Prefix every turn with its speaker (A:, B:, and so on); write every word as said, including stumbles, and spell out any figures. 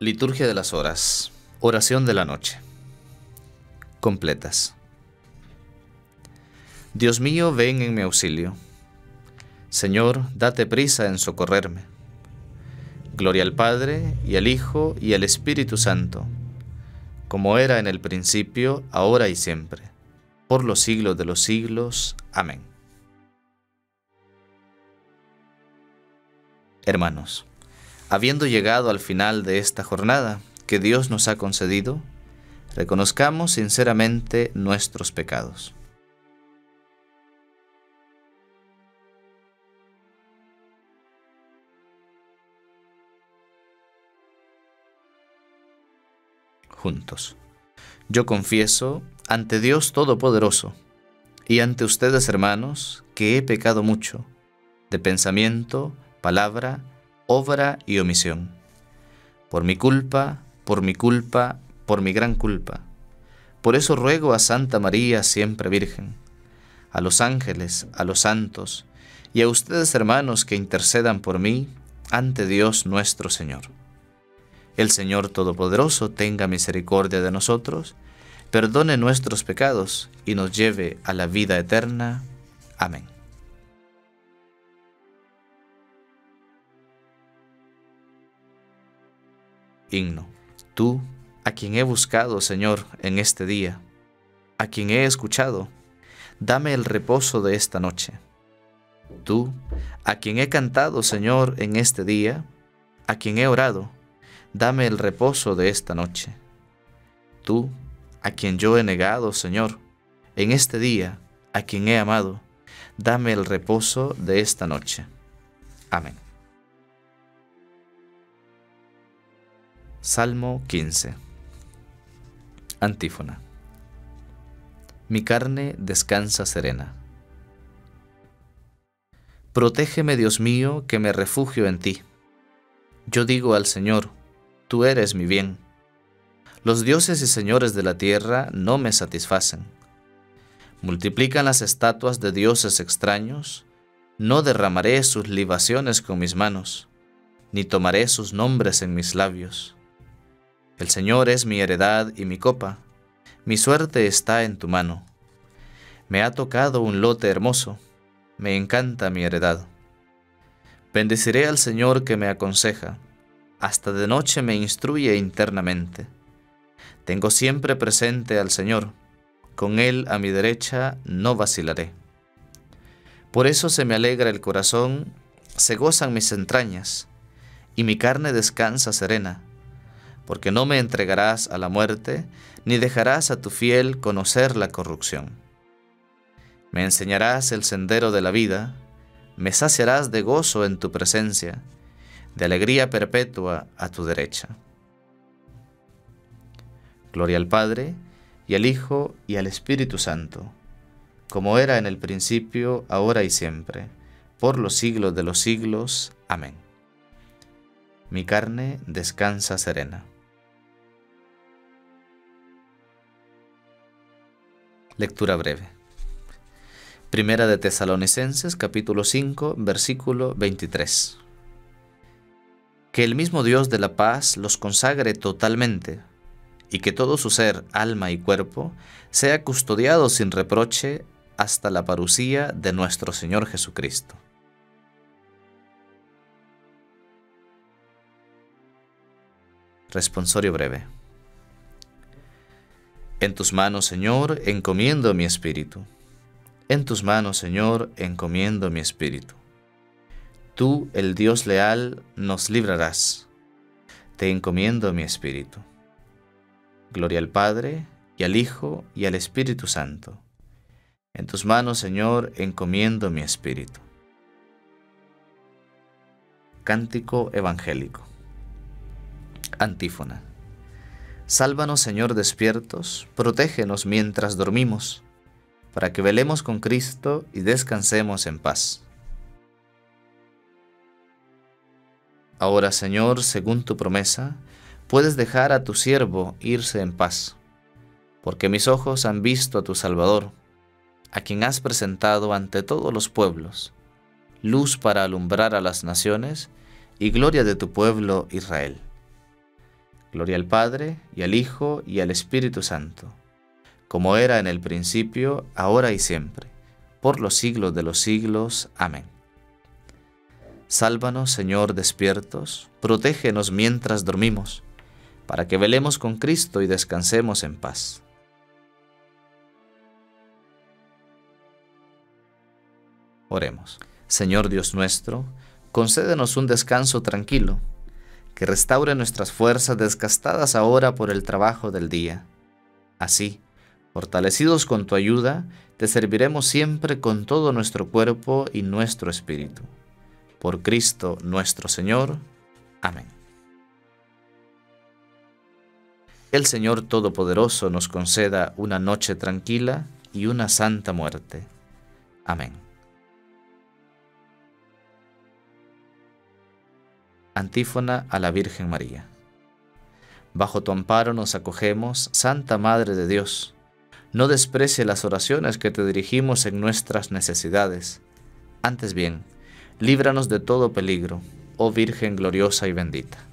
A: Liturgia de las Horas. Oración de la noche. Completas. Dios mío, ven en mi auxilio. Señor, date prisa en socorrerme. Gloria al Padre, y al Hijo, y al Espíritu Santo, como era en el principio, ahora y siempre, por los siglos de los siglos. Amén. Hermanos, habiendo llegado al final de esta jornada que Dios nos ha concedido, reconozcamos sinceramente nuestros pecados. Juntos. Yo confieso ante Dios Todopoderoso y ante ustedes, hermanos, que he pecado mucho, de pensamiento, palabra, obra y omisión. Por mi culpa, por mi culpa, por mi gran culpa. Por eso ruego a Santa María, siempre Virgen, a los ángeles, a los santos, y a ustedes, hermanos, que intercedan por mí ante Dios nuestro Señor. El Señor Todopoderoso tenga misericordia de nosotros, perdone nuestros pecados y nos lleve a la vida eterna. Amén. Himno. Tú, a quien he buscado, Señor, en este día, a quien he escuchado, dame el reposo de esta noche. Tú, a quien he cantado, Señor, en este día, a quien he orado, dame el reposo de esta noche. Tú, a quien yo he negado, Señor, en este día, a quien he amado, dame el reposo de esta noche. Amén. Salmo quince. Antífona. Mi carne descansa serena. Protégeme, Dios mío, que me refugio en ti. Yo digo al Señor, tú eres mi bien. Los dioses y señores de la tierra no me satisfacen. Multiplican las estatuas de dioses extraños. No derramaré sus libaciones con mis manos, ni tomaré sus nombres en mis labios. El Señor es mi heredad y mi copa. Mi suerte está en tu mano. Me ha tocado un lote hermoso. Me encanta mi heredad. Bendeciré al Señor que me aconseja. Hasta de noche me instruye internamente. Tengo siempre presente al Señor. Con Él a mi derecha no vacilaré. Por eso se me alegra el corazón, se gozan mis entrañas, y mi carne descansa serena, porque no me entregarás a la muerte, ni dejarás a tu fiel conocer la corrupción. Me enseñarás el sendero de la vida, me saciarás de gozo en tu presencia, de alegría perpetua a tu derecha. Gloria al Padre, y al Hijo, y al Espíritu Santo, como era en el principio, ahora y siempre, por los siglos de los siglos. Amén. Mi carne descansa serena. Lectura breve. Primera de Tesalonicenses, capítulo cinco, versículo veintitrés. Que el mismo Dios de la paz los consagre totalmente, y que todo su ser, alma y cuerpo, sea custodiado sin reproche hasta la parucía de nuestro Señor Jesucristo. Responsorio breve. En tus manos, Señor, encomiendo mi espíritu. En tus manos, Señor, encomiendo mi espíritu. Tú, el Dios leal, nos librarás. Te encomiendo mi espíritu. Gloria al Padre, y al Hijo, y al Espíritu Santo. En tus manos, Señor, encomiendo mi espíritu. Cántico evangélico. Antífona. Sálvanos, Señor, despiertos, protégenos mientras dormimos, para que velemos con Cristo y descansemos en paz. Ahora, Señor, según tu promesa, puedes dejar a tu siervo irse en paz, porque mis ojos han visto a tu Salvador, a quien has presentado ante todos los pueblos, luz para alumbrar a las naciones y gloria de tu pueblo Israel. Gloria al Padre, y al Hijo, y al Espíritu Santo, como era en el principio, ahora y siempre, por los siglos de los siglos. Amén. Sálvanos, Señor, despiertos, protégenos mientras dormimos, para que velemos con Cristo y descansemos en paz. Oremos. Señor Dios nuestro, concédenos un descanso tranquilo, que restaure nuestras fuerzas desgastadas ahora por el trabajo del día. Así, fortalecidos con tu ayuda, te serviremos siempre con todo nuestro cuerpo y nuestro espíritu. Por Cristo nuestro Señor. Amén. El Señor Todopoderoso nos conceda una noche tranquila y una santa muerte. Amén. Antífona a la Virgen María. Bajo tu amparo nos acogemos, Santa Madre de Dios. No desprecie las oraciones que te dirigimos en nuestras necesidades. Antes bien, líbranos de todo peligro, oh Virgen gloriosa y bendita.